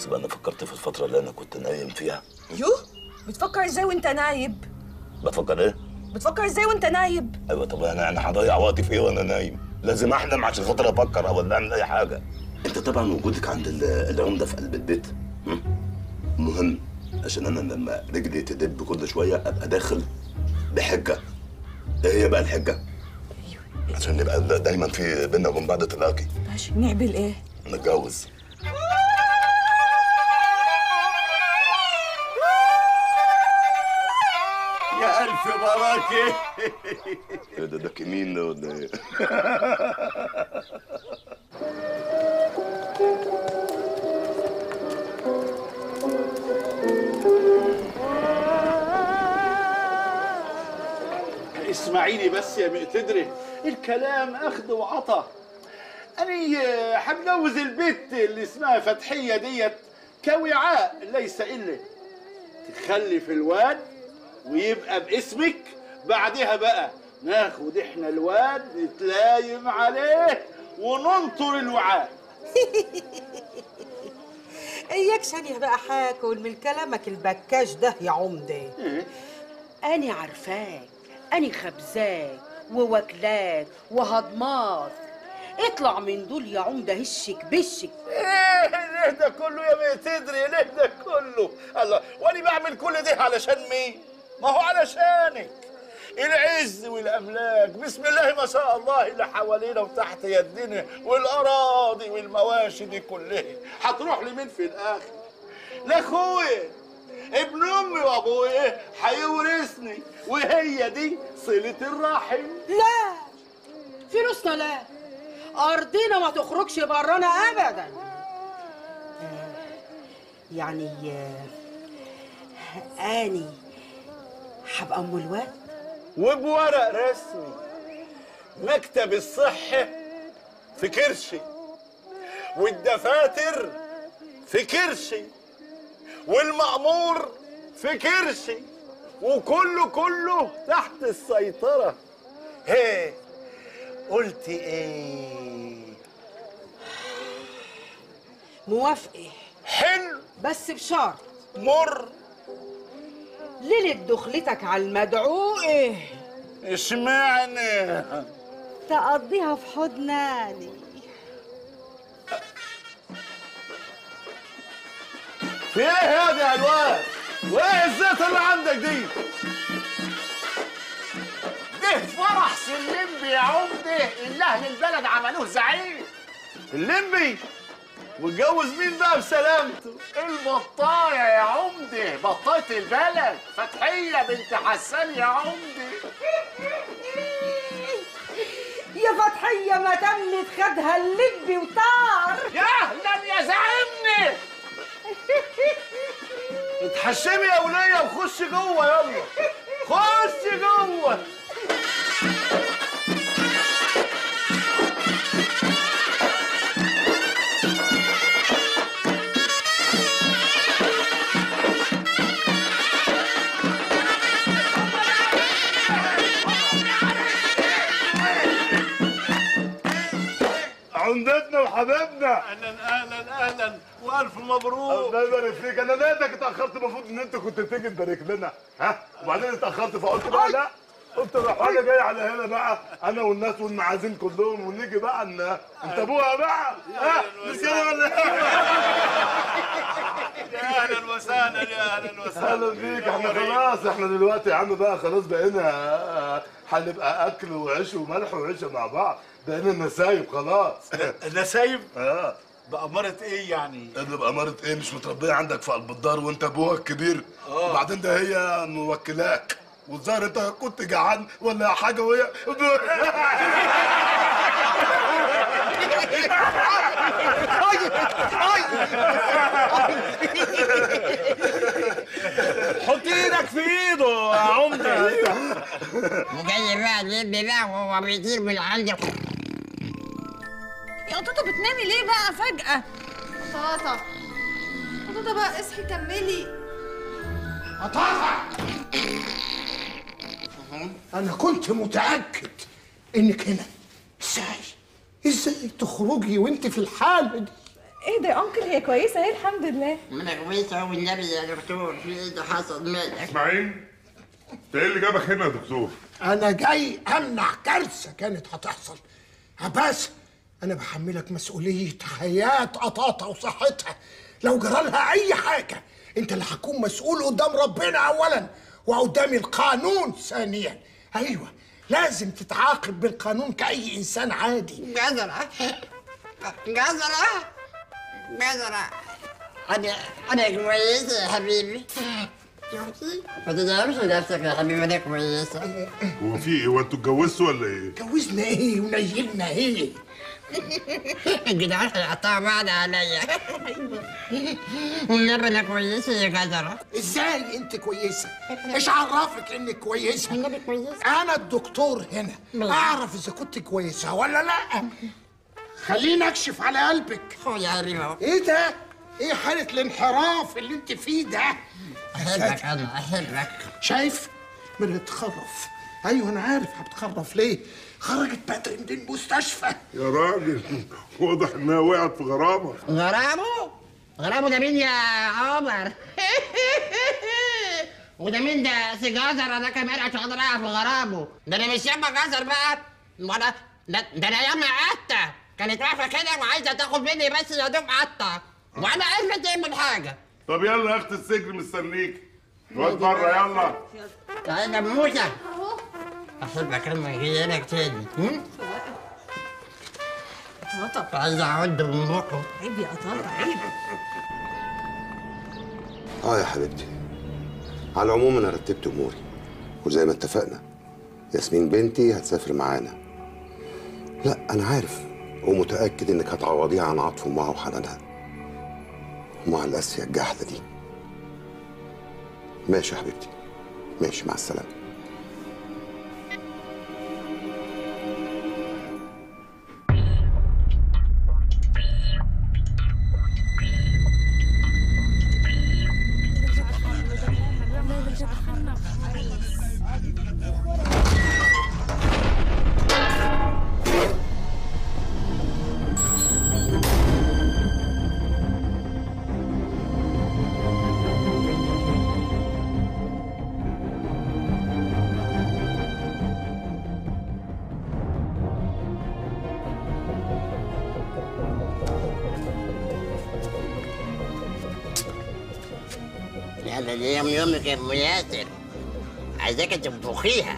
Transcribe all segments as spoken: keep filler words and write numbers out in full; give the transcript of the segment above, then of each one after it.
بس بقى انا فكرت في الفتره اللي انا كنت نايم فيها. يوه، بتفكر ازاي وانت نايب؟ بفكر ايه؟ بتفكر ازاي وانت نايب؟ ايوه طب انا انا هضيع وقتي في ايه وانا نايم؟ لازم احلم عشان خاطر افكر او اعمل اي حاجه. انت طبعا وجودك عند العمده في قلب البيت مهم، عشان انا لما رجلي تدب كل شويه ابقى داخل بحجه. ايه هي بقى الحجه؟ ايوه عشان نبقى دايما في بينا وبين بعض تلاقي. ماشي، نعمل ايه؟ نتجوز. يا ألف بركة. ايه ده؟ ده كمين ده ولا ايه؟ اسمعيني بس يا مقتدري، الكلام أخذ وعطا. أنا هتجوز البت اللي اسمها فتحية ديت كوعاء ليس إلا تخلف الواد ويبقى باسمك، بعدها بقى ناخد احنا الواد نتلايم عليه وننطر الوعاء. اياك ثانيه بقى حاكل من كلامك البكاش ده يا عمده. أنا عارفاك، أنا خبزاك وواكلاك وهضماك. اطلع من دول يا عمده، هشك بشك. ايه ليه ده كله يا مقتدري؟ ليه ده كله؟ الله، وانا بعمل كل ده علشان مين؟ ما هو علشانك. العز والاملاك بسم الله ما شاء الله اللي حوالينا وتحت يدنا، والاراضي والمواشي دي كلها هتروح لمين في الاخر؟ لاخويا ابن امي وابويا هيورثني، وهي دي صله الرحم. لا، فلوسنا لا، ارضنا ما تخرجش برانا ابدا. يعني اني هبقى ام الواد وبورق رسمي. مكتب الصحة في كرشي، والدفاتر في كرشي، والمأمور في كرشي، وكله كله تحت السيطرة. هي قلت ايه؟ موافقة. حلو، بس بشرط. مر. ليلة دخلتك على المدعو ايه؟ اشمعنى؟ تقضيها في حضناني. في ايه هذا يا الواد؟ وايه الزيت اللي عندك دي؟ ده فرح سلمبي يا عمده اللي اهل البلد عملوه زعيم. اللمبي؟ واتجوز مين بقى بسلامته؟ البطايه يا عمده، بطايه البلد فتحيه بنت حسان يا عمده. يا فتحيه ما تمت خدها اللبي وطار. يا اهلا يا زعيمني. اتحشمي يا وليه وخش جوه، يلا خش جوه. عمدتنا وحبايبنا، اهلا اهلا اهلا والف مبروك. الله يبارك فيك. انا لقيتك اتاخرت، المفروض ان انت كنت تيجي تبارك لنا، ها؟ وبعدين اتاخرت فقلت بقى لا، قلت روح انا جاي على هنا بقى انا والناس والمعازيم كلهم ونيجي بقى ان انت ابوها بقى، ها؟ مش كده ولا يا اهلا وسهلا يا اهلا وسهلا. اهلا بيك. احنا خلاص، احنا دلوقتي يا عم بقى خلاص بقينا هنبقى اكل وعيش وملح وعيشه مع بعض، بقينا نسايب خلاص. نسايب؟ اه. بأمارة ايه يعني؟ اللي بأمارة ايه؟ مش متربية عندك في قلب الدار وانت ابوها الكبير؟ اه. وبعدين ده هي موكلاك، والظاهر انت كنت جعان ولا حاجة وهي حط ايدك في ايده يا عمده. وجاي بقى اللب بقى وهو بيطير من عندي. يا قطوطة بتنامي ليه بقى فجأة؟ قطاطة قطاطة بقى اصحي كملي. قطاطة أنا كنت متأكد إنك هنا. إزاي؟ إزاي تخرجي وأنت في الحالة دي؟ ايه ده يا انكل؟ هي كويسه اهي الحمد لله. ما انا كويسه والنبي يا دكتور، في ايه اللي حصل مالك؟ اسماعيل، انت ايه اللي جابك هنا يا دكتور؟ انا جاي امنع كارثه كانت هتحصل. عباس، انا بحملك مسؤوليه حياه قطاطه وصحتها. لو جرالها اي حاجه انت اللي هتكون مسؤول قدام ربنا اولا وقدام القانون ثانيا. ايوه، لازم تتعاقب بالقانون كأي إنسان عادي. جزرة جزرة جزرة، أنا أنا كويسة يا حبيبي. شفتي؟ ما تدعمش نفسك يا حبيبي، أنا كويسة. هو في إيه؟ هو أنتوا اتجوزتوا ولا إيه؟ اتجوزنا إيه ونيلنا إيه؟ الجدعان هيقطعوا بعض عليا. والنبي أنا كويسة يا جزرة. إزاي أنت كويسة؟ إيش عرفك إنك كويسة؟ النبي كويسة. أنا الدكتور هنا، أعرف إذا كنت كويسة ولا لأ. خليني أكشف على قلبك. هو يا حبيبي. إيه ده؟ إيه حالة الانحراف اللي أنت فيه ده؟ أحبك أنا أحبك. شايف؟ بتخرف. أيوه أنا عارف هتخرف ليه؟ خرجت بدري من المستشفى. يا راجل واضح إنها وقعت في غرامة. غرامه؟ غرامه ده مين يا عمر؟ وده مين ده؟ سي جزر ده كمان عشان اقدر في غرامه. ده انا مش ياما جزر بقى، ولا ده, ده انا ياما قطه كانت واقفه كده وعايزه تاخد مني بس يا دوب قطه، وانا عرفت تعمل حاجه. طب يلا يا اخت السجن مستنيك. الواد بره يلا. تعالى يا موسى. اهو. احبك لما اجي لك تاني. قطاطة عايزه اعد من بقه. عيب يا قطاطة عيب. اه يا حبيبتي، على العموم انا رتبت اموري وزي ما اتفقنا ياسمين بنتي هتسافر معانا. لا انا عارف ومتاكد انك هتعوضيها عن عطف امها وحنانها ومع الاسيا الجحده دي. ماشي يا حبيبتي، ماشي، مع السلامه. يلا اليوم يومك يا ام ياسر، عايزاك تنفخيها.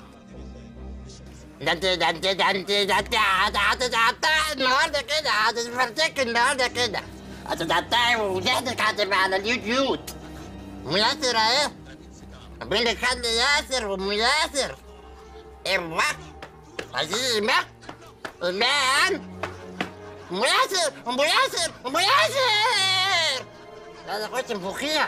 ده انت ده انت ده انت ده انت هتتقطعي النهارده كده، هتتفرتكي النهارده كده، هتتقطعي ووجهتك هتبقى على اليوتيوب. ام ياسر اهي، ربنا يخلي ياسر وام ياسر. ايوه عزيزي ما ايمان ام ياسر ام ياسر ام ياسر، لا تخش تنفخيها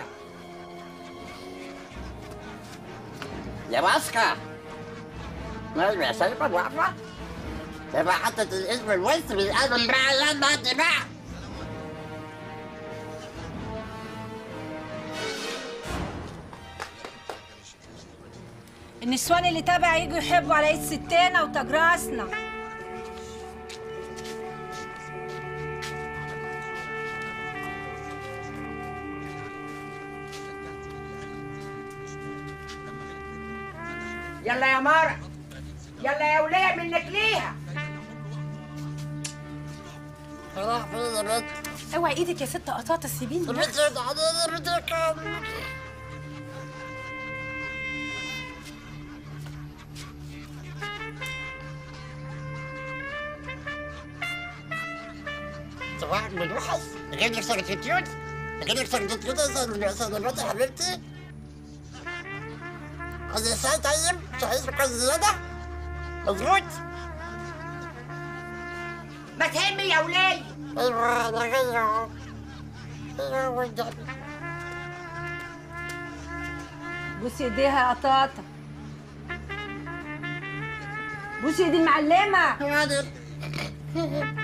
يا ماسكة. ما شايفة واقفة؟ تبقى حطت الاسم الوسط بالقلم بقى. يلا انت بقى. النسوان اللي تابع يجوا يحبوا على ايد ستنا وتاج راسنا. يلا يا مارا، يلا يا وليه منك ليها. راح فين يا بنت؟ اوعي ايدك يا ست قطاطة، سيبيني. بنت بنتك. صباحك مدوحس، اجيب لك سكرتيوت، اجيب لك سكرتيوت يا صدمات يا حبيبتي. عايز شاي طيب؟ مش عايز سكر زيادة؟ مظبوط؟ ما تهمي يا وليه. ايوه انا جاي اهو. ايوه بوسي ايديها يا قطاطة، بوسي ايدي المعلمة. يا